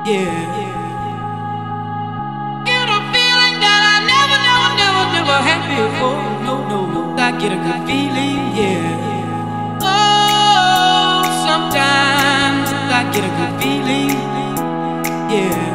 yeah. Get a feeling that I never had before. No, I get a good feeling, yeah. Oh, sometimes I get a good feeling, yeah.